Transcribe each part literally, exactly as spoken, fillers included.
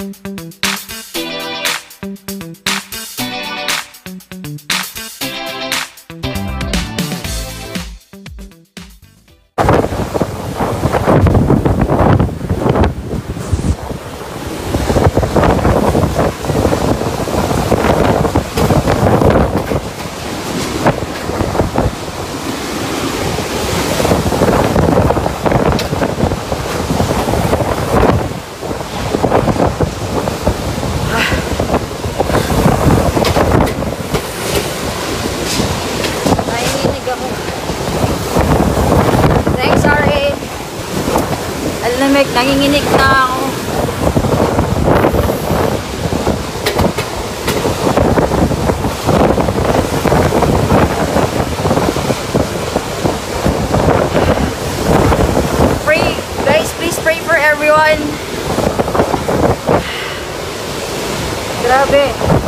Lamig, nanginginig na ako. Pray, guys, please pray for everyone. Grabe.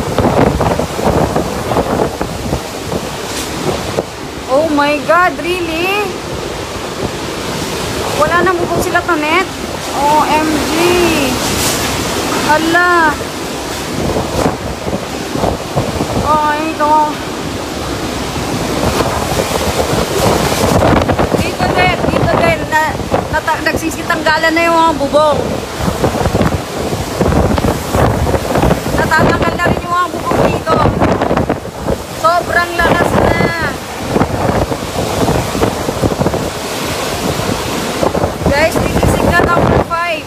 Oh my God, really? Wala nang bubong sila tanet. O M G. Hala. Ay, ito. Dito din, dito din. Na, nata, nagsisitanggalan na yung mga bubong. Natatanggal na rin yung mga bubong dito. Sobrang lakas na. Guys, titisig na number five.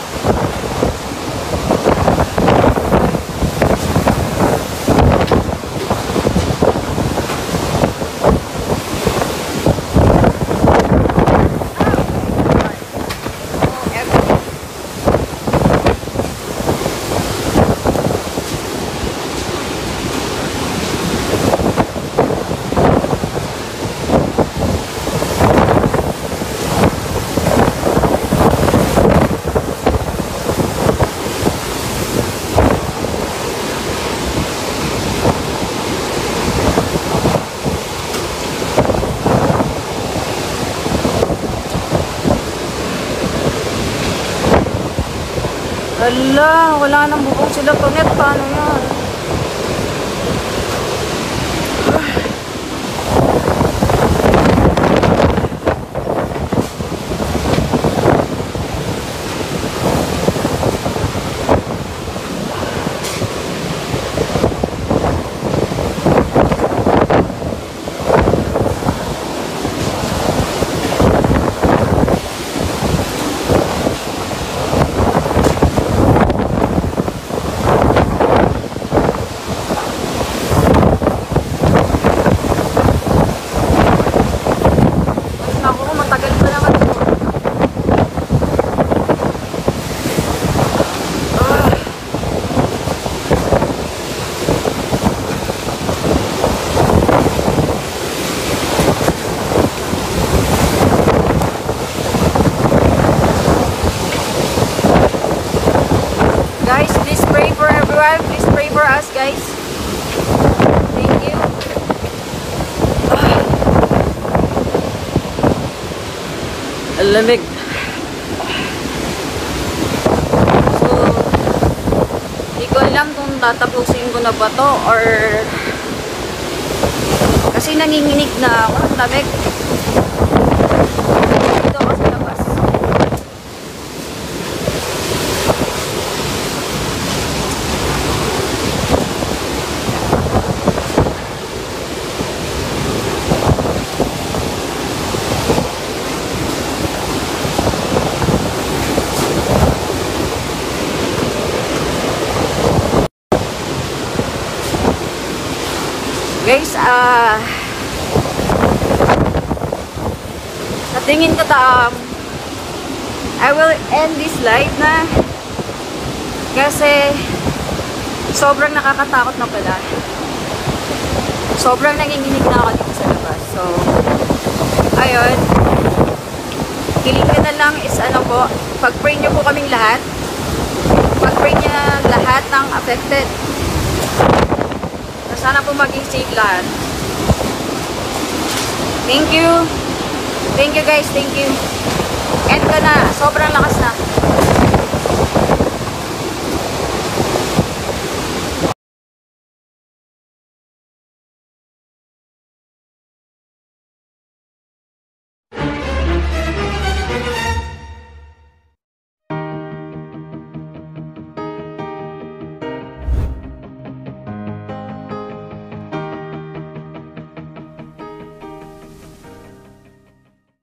Ala, wala nang bubong sila tanet. Paano yan? Guys, please pray for everyone. Please pray for us, guys. Thank you. Ang lamig. So, hindi ko alam kung tatapusin ko na ba to or kasi nanginginig na ako. Ang lamig. Dito ako sa labas. Guys, ah uh, sa tingin ko ta um, I will end this live na kasi sobrang nakakatakot na pala. Sobrang nanginginig na ako dito sa labas. So, ayun. Hiling ko na lang is ano po, pag-pray nyo po kaming lahat. Pag-pray nyo lahat ng affected. Sana po maging safe lahat. Thank you. Thank you guys. Thank you. End ko na. Sobrang lakas na.